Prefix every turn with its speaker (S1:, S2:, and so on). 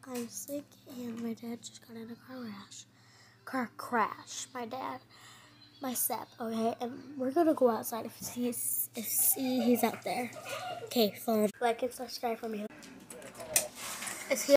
S1: I'm sick and my dad just got in a car crash. My step, okay? And we're gonna go outside if he's out there. Okay, follow. Like and subscribe for me. Is he